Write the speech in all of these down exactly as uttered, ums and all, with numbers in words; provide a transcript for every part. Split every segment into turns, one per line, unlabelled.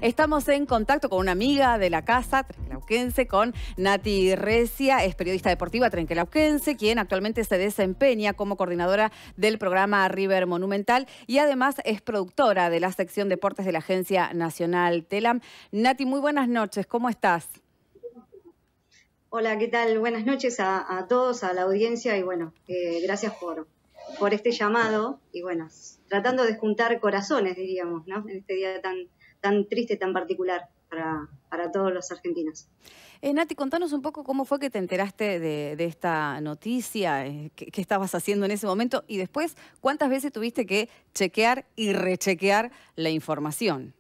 Estamos en contacto con una amiga de la casa, trenquelauquense, con Nati Recia, es periodista deportiva trenquelauquense, quien actualmente se desempeña como coordinadora del programa River Monumental y además es productora de la sección Deportes de la Agencia Nacional TELAM. Nati, muy buenas noches, ¿cómo estás?
Hola, ¿qué tal? Buenas noches a, a todos, a la audiencia y bueno, eh, gracias por, por este llamado y bueno, tratando de juntar corazones, diríamos, ¿no? En este día tan, tan triste, tan particular para, para todos los argentinos.
Eh, Nati, contanos un poco cómo fue que te enteraste de, de esta noticia, eh, qué, qué estabas haciendo en ese momento y después, ¿cuántas veces tuviste que chequear y rechequear la información?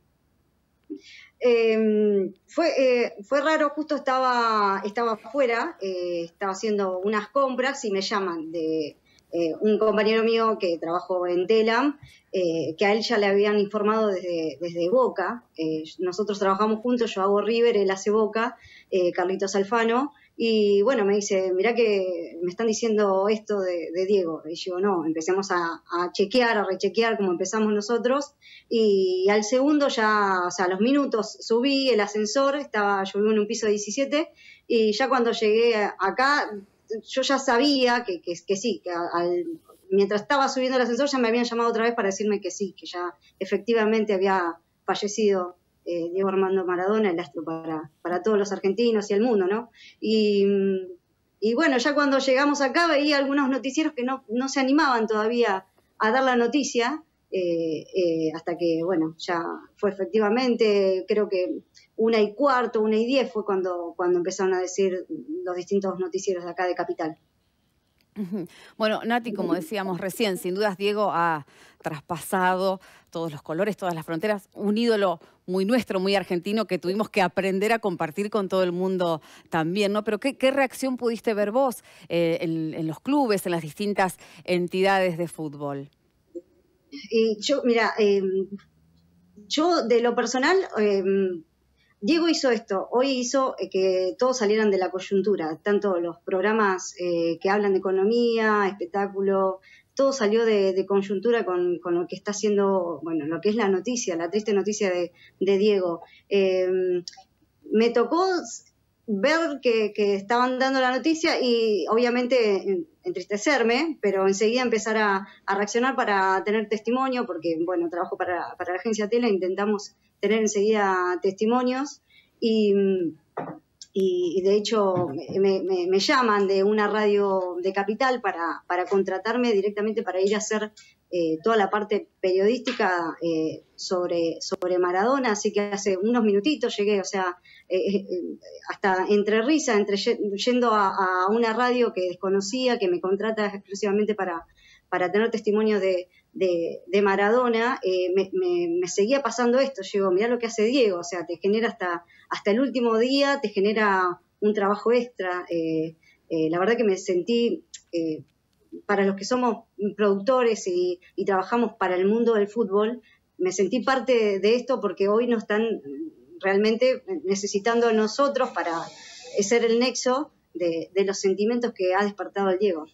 Eh, fue, eh, fue raro, justo estaba, estaba afuera, eh, estaba haciendo unas compras y me llaman de eh, un compañero mío que trabajó en TELAM, eh, que a él ya le habían informado desde, desde Boca. Eh, nosotros trabajamos juntos, yo hago River, él hace Boca, eh, Carlitos Alfano. Y bueno, me dice, mirá que me están diciendo esto de, de Diego. Y yo, no, empecemos a, a chequear, a rechequear como empezamos nosotros. Y al segundo ya, o sea, a los minutos subí el ascensor, estaba, yo vivo en un piso diecisiete, y ya cuando llegué acá, yo ya sabía que, que, que sí, que al, mientras estaba subiendo el ascensor ya me habían llamado otra vez para decirme que sí, que ya efectivamente había fallecido Eh, Diego Armando Maradona, el astro para, para todos los argentinos y el mundo, ¿no? Y, y bueno, ya cuando llegamos acá veía algunos noticieros que no, no se animaban todavía a dar la noticia, eh, eh, hasta que, bueno, ya fue efectivamente, creo que una y cuarto, una y diez fue cuando, cuando empezaron a decir los distintos noticieros de acá de Capital.
Bueno, Nati, como decíamos recién, sin dudas Diego ha traspasado todos los colores, todas las fronteras, un ídolo muy nuestro, muy argentino, que tuvimos que aprender a compartir con todo el mundo también, ¿no? Pero ¿qué, qué reacción pudiste ver vos eh, en, en los clubes, en las distintas entidades de fútbol?
Y yo, mira, eh, yo de lo personal... Eh, Diego hizo esto, hoy hizo que todos salieran de la coyuntura, tanto los programas eh, que hablan de economía, espectáculo, todo salió de, de coyuntura con, con lo que está haciendo, bueno, lo que es la noticia, la triste noticia de, de Diego. Eh, me tocó ver que, que estaban dando la noticia y obviamente entristecerme, pero enseguida empezar a, a reaccionar para tener testimonio, porque bueno, trabajo para, para la agencia Tele, intentamos tener enseguida testimonios y, y de hecho me, me, me llaman de una radio de Capital para, para contratarme directamente para ir a hacer eh, toda la parte periodística eh, sobre, sobre Maradona, así que hace unos minutitos llegué, o sea, eh, eh, hasta entre risa, entre yendo a, a una radio que desconocía, que me contrata exclusivamente para, para tener testimonio de, de, de Maradona, eh, me, me, me seguía pasando esto. Yo digo, mirá lo que hace Diego, o sea, te genera hasta, hasta el último día, te genera un trabajo extra. Eh, eh, la verdad que me sentí, eh, para los que somos productores y, y trabajamos para el mundo del fútbol, me sentí parte de esto porque hoy nos están realmente necesitando a nosotros para ser el nexo de, de los sentimientos que ha despertado el Diego.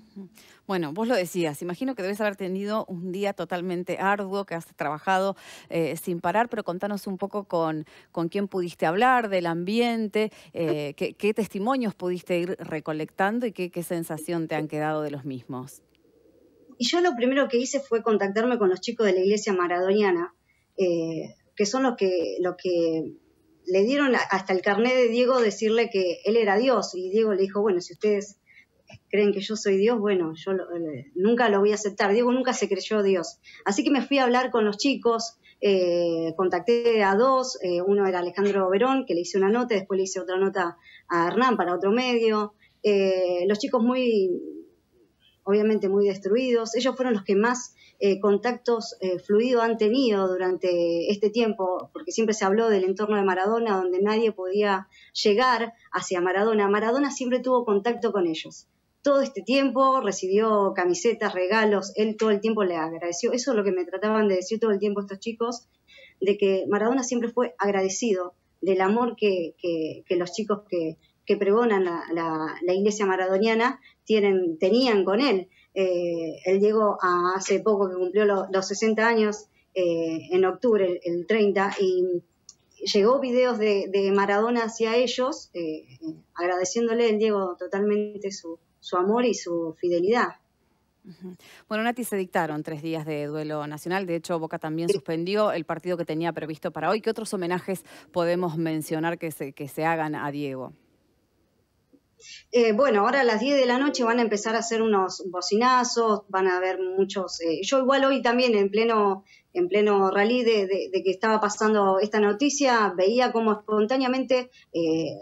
Bueno, vos lo decías, imagino que debes haber tenido un día totalmente arduo, que has trabajado eh, sin parar, pero contanos un poco con, con quién pudiste hablar, del ambiente, eh, qué, qué testimonios pudiste ir recolectando y qué, qué sensación te han quedado de los mismos.
Y yo lo primero que hice fue contactarme con los chicos de la iglesia maradoniana, eh, que son los que, los que le dieron hasta el carnet de Diego decirle que él era Dios, y Diego le dijo, bueno, si ustedes creen que yo soy Dios, bueno, yo lo, eh, nunca lo voy a aceptar. Diego nunca se creyó Dios. Así que me fui a hablar con los chicos, eh, contacté a dos, eh, uno era Alejandro Verón, que le hice una nota, después le hice otra nota a Hernán para otro medio. Eh, los chicos muy, obviamente muy destruidos, ellos fueron los que más eh, contactos eh, fluidos han tenido durante este tiempo, porque siempre se habló del entorno de Maradona, donde nadie podía llegar hacia Maradona. Maradona siempre tuvo contacto con ellos. Todo este tiempo recibió camisetas, regalos, él todo el tiempo le agradeció. Eso es lo que me trataban de decir todo el tiempo estos chicos, de que Maradona siempre fue agradecido del amor que, que, que los chicos que, que pregonan la, la, la iglesia maradoniana tienen, tenían con él. Eh, él llegó a, hace poco que cumplió lo, los sesenta años, eh, en octubre, el, el treinta, y llegó videos de, de Maradona hacia ellos, eh, agradeciéndole el Diego totalmente su, su amor y su fidelidad.
Bueno, Nati, se dictaron tres días de duelo nacional. De hecho, Boca también suspendió el partido que tenía previsto para hoy. ¿Qué otros homenajes podemos mencionar que se, que se hagan a Diego?
Eh, bueno, ahora a las diez de la noche van a empezar a hacer unos bocinazos, van a haber muchos... Eh, yo igual hoy también en pleno, en pleno rally de, de, de que estaba pasando esta noticia, veía como espontáneamente... Eh,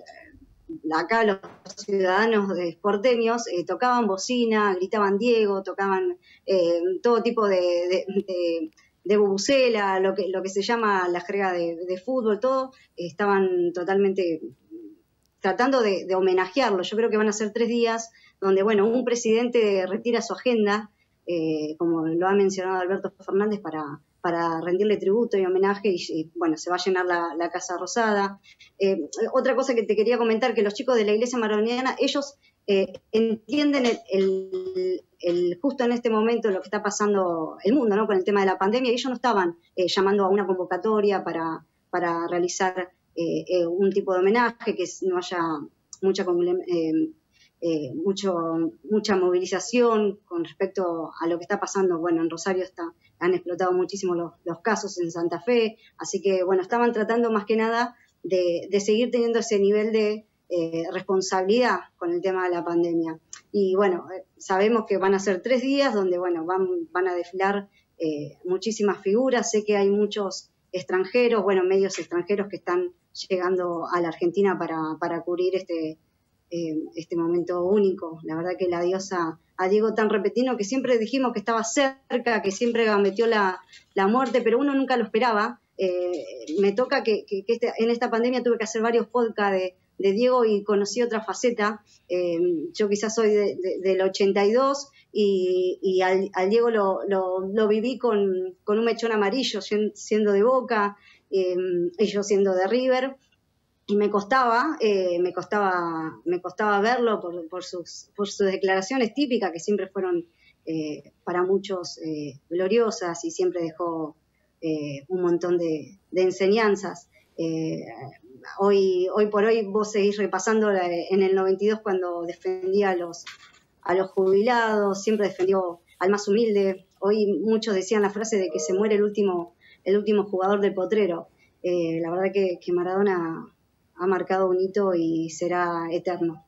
acá los ciudadanos porteños eh, tocaban bocina, gritaban Diego, tocaban eh, todo tipo de, de, de, de bubucela, lo que, lo que se llama la jerga de, de fútbol, todo, eh, estaban totalmente tratando de, de homenajearlo. Yo creo que van a ser tres días donde, bueno, un presidente retira su agenda, eh, como lo ha mencionado Alberto Fernández, para... para rendirle tributo y homenaje, y, y bueno, se va a llenar la, la Casa Rosada. Eh, otra cosa que te quería comentar, que los chicos de la Iglesia Maradoniana, ellos eh, entienden el, el, el, justo en este momento lo que está pasando el mundo, ¿no?, con el tema de la pandemia, y ellos no estaban eh, llamando a una convocatoria para, para realizar eh, eh, un tipo de homenaje, que no haya mucha eh, Eh, mucho, mucha movilización con respecto a lo que está pasando. Bueno, en Rosario está, han explotado muchísimo los, los casos, en Santa Fe, así que bueno, estaban tratando más que nada de, de seguir teniendo ese nivel de eh, responsabilidad con el tema de la pandemia. Y bueno, eh, sabemos que van a ser tres días donde bueno, van, van a desfilar eh, muchísimas figuras. Sé que hay muchos extranjeros, bueno, medios extranjeros que están llegando a la Argentina para, para cubrir este Eh, este momento único. La verdad que la diosa a Diego tan repentino, que siempre dijimos que estaba cerca, que siempre gambeteó la, la muerte, pero uno nunca lo esperaba. Eh, me toca que, que, que este, en esta pandemia tuve que hacer varios podcasts de, de Diego y conocí otra faceta. Eh, yo quizás soy de, de, del ochenta y dos y, y al, al Diego lo, lo, lo viví con, con un mechón amarillo, siendo de Boca, eh, y yo siendo de River. Y me costaba, eh, me costaba, me costaba verlo por, por, sus, por sus declaraciones típicas, que siempre fueron eh, para muchos eh, gloriosas, y siempre dejó eh, un montón de, de enseñanzas. Eh, hoy, hoy por hoy vos seguís repasando en el noventa y dos, cuando defendía a los, a los jubilados, siempre defendió al más humilde. Hoy muchos decían la frase de que se muere el último, el último jugador del potrero. Eh, la verdad que, que Maradona ha marcado un hito y será eterno.